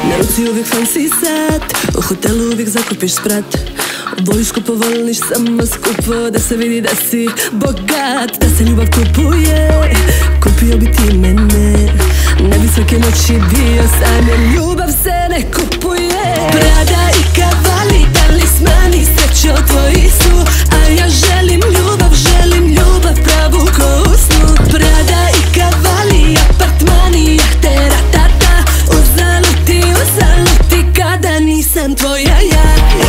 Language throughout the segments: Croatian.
Na ruci uvijek fancy sat, u hotelu uvijek zakupiš sprat. Voliš skupo, voliš samo skupo, da se vidi da si bogat. Da se ljubav kupuje, kupio bi ti mene, ne bi svake noći bio sanjen. Ljubav se ne kupuje. Prada i Cavalli, talismani, srećo tvoji su, a ja želim ljubav pravu ko u snu. Prada i Cavalli, apartmani, jahte, ratata, uzaluti, kada nisam tvoja ja.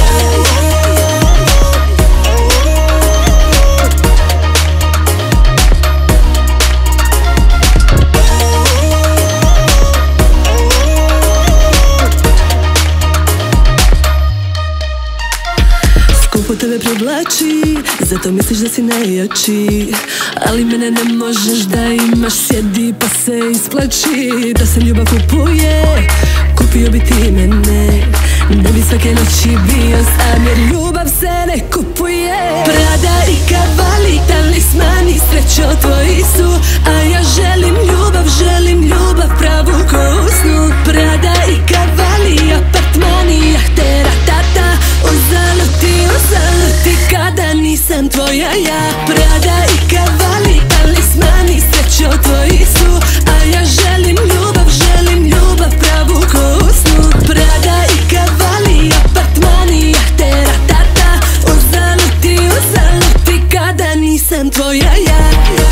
Skupo tebe privlači, zato misliš da si najjači, ali mene ne možeš da imaš, sjedi pa se isplači. Da se ljubav kupuje, kupio bi ti mene, ne bi svake noći bio sam, jer ljubav se ne kupuje. Prada i Cavalli, talismani, srećo tvoji su, a ja želim ljubav pravu ko u snu. Prada i Cavalli, apartmani, jahte, ratata, uzaluti, kada nisam tvoja ja. Prada i Cavalli, talismani, srećo tvoji su, a ja želim ljubav pravu ko u snu. Prada i Cavalli, apartmani, jahte, ratata, uzaluti, kada nisam tvoja ja.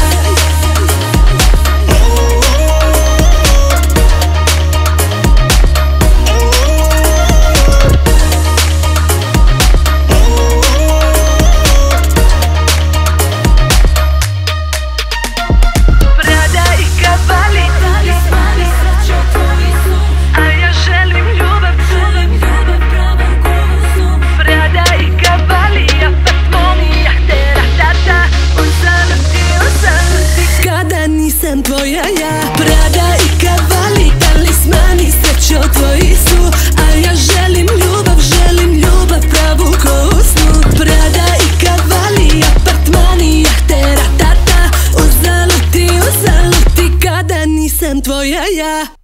Tvoja ja. Prada i Cavalli, talismani, srećo tvoji su, a ja želim ljubav pravu ko u snu. Prada i Cavalli, apartmani, jahte, ratata, uzaluti, kada nisam tvoja ja.